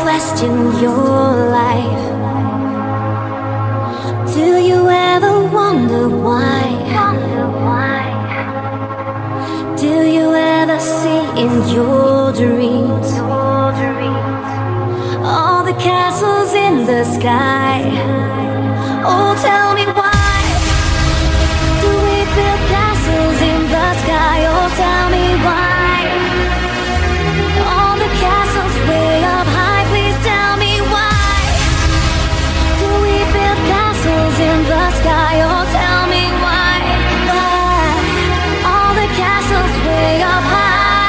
question your life? Do you ever wonder why? Do you ever see in your dreams all the castles in the sky? Oh, tell me why do we build castles in the sky? Oh, tell me why all the castles way up high. Please tell me why do we build castles in the sky? Oh, tell me why all the castles way up high.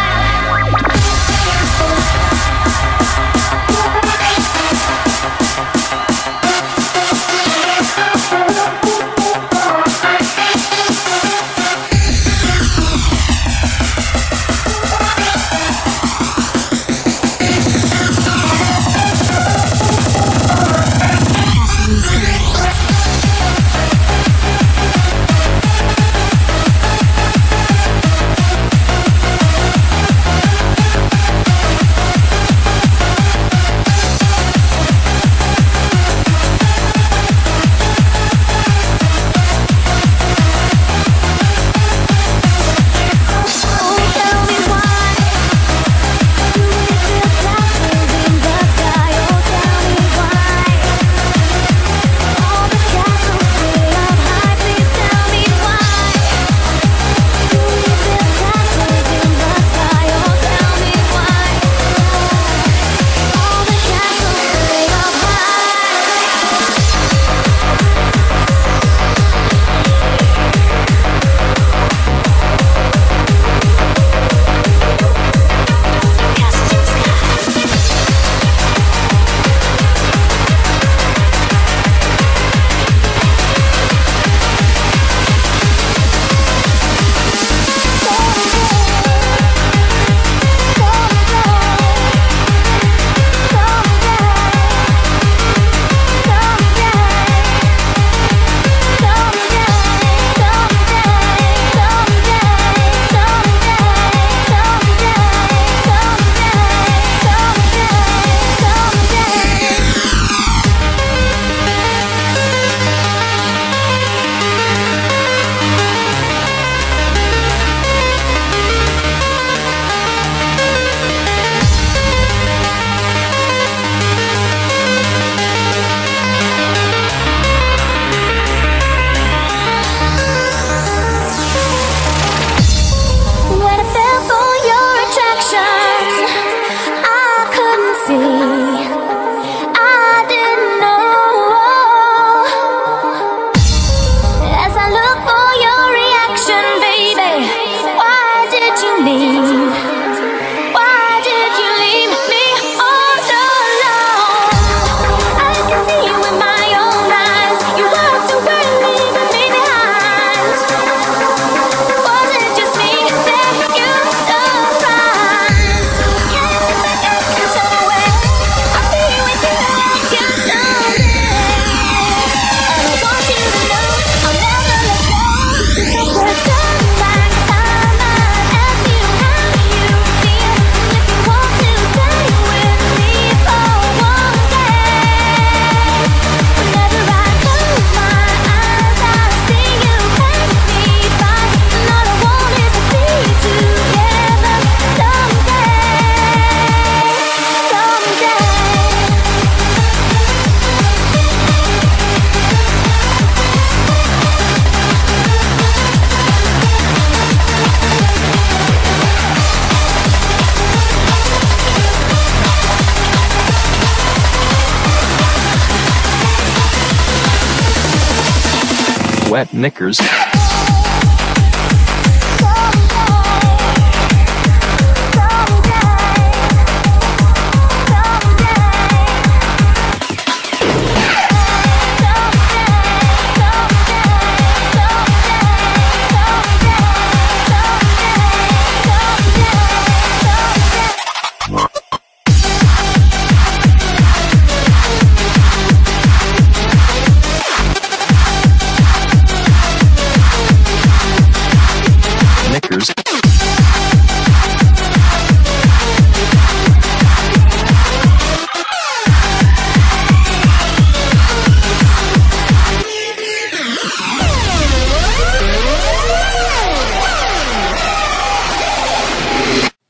Wet knickers.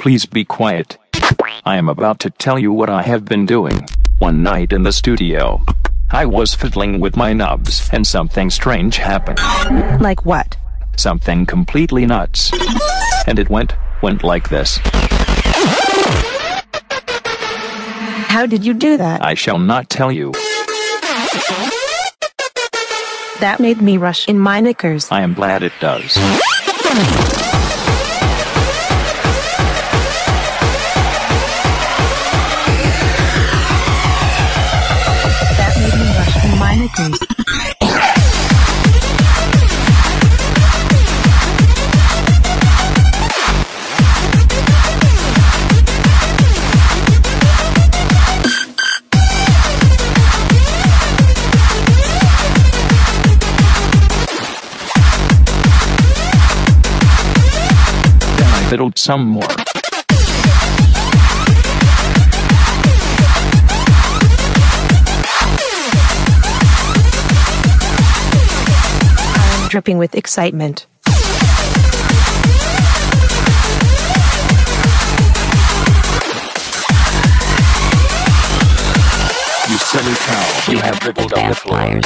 Please be quiet. I am about to tell you what I have been doing. One night in the studio, I was fiddling with my knobs and something strange happened. Like what? Something completely nuts. And it went like this. How did you do that? I shall not tell you. That made me rush in my knickers. I am glad it does. That made me rush in my knickers. Fiddled some more. I am dripping with excitement. You silly cow, you have dribbled on the floor.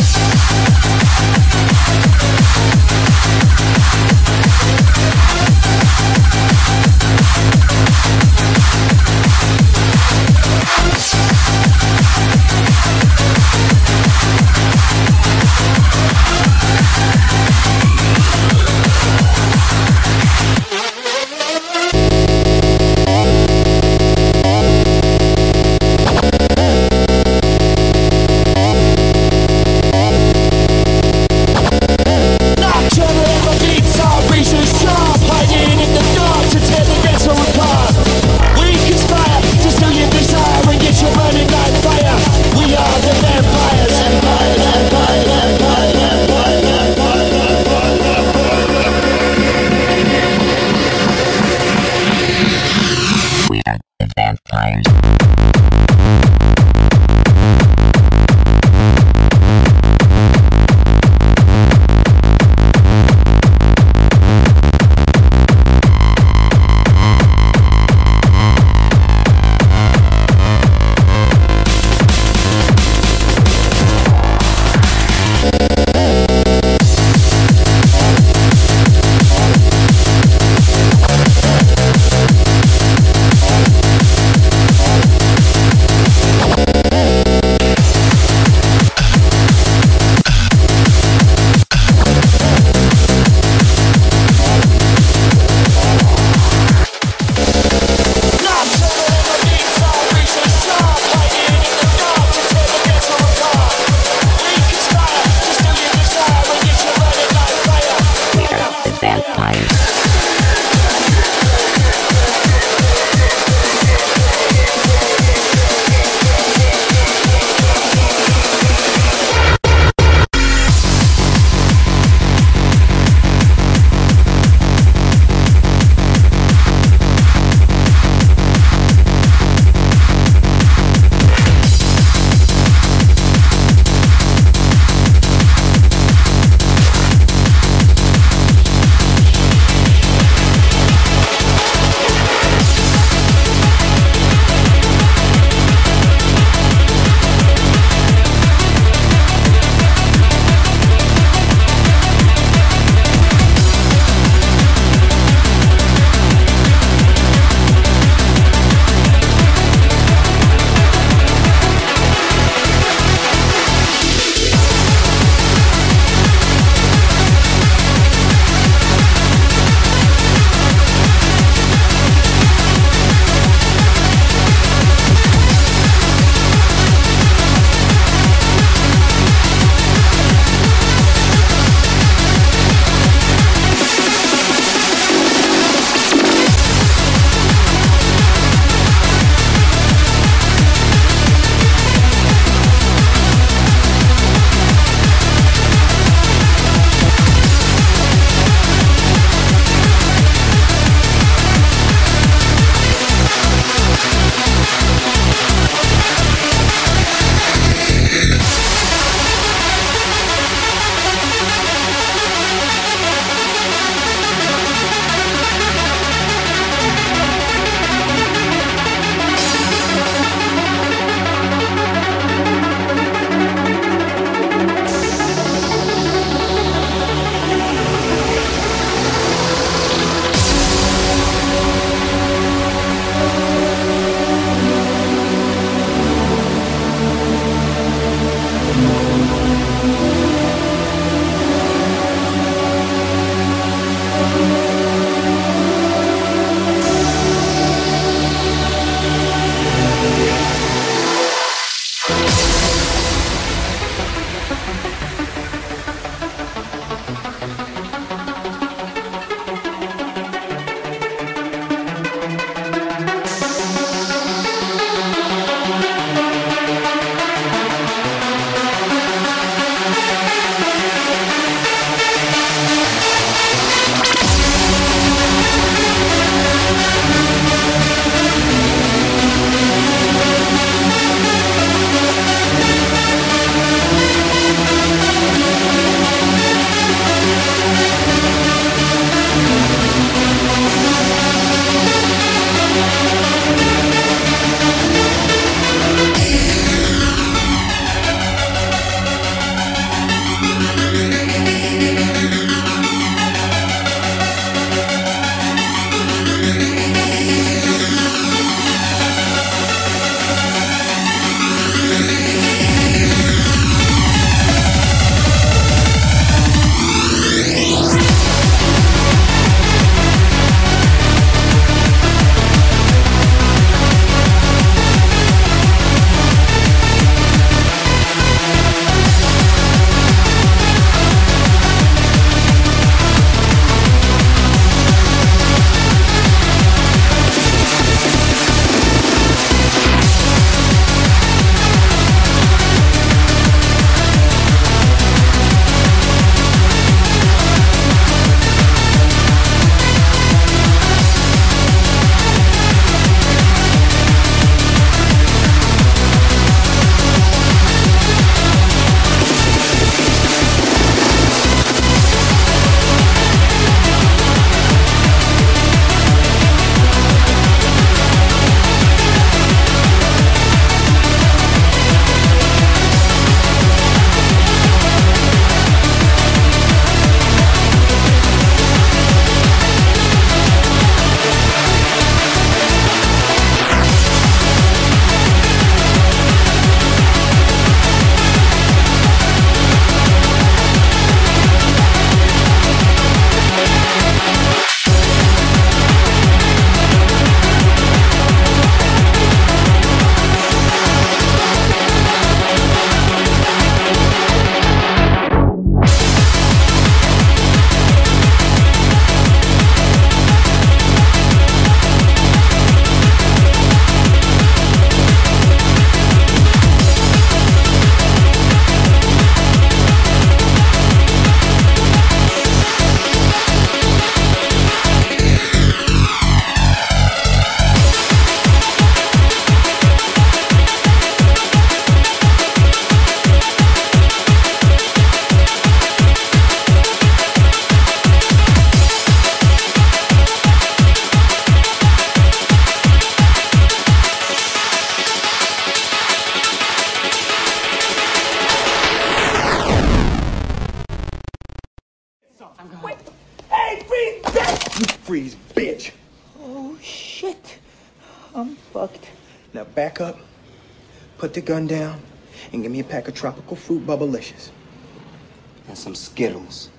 shit. I'm fucked. Now back up, put the gun down, and give me a pack of tropical fruit bubblicious. And some Skittles.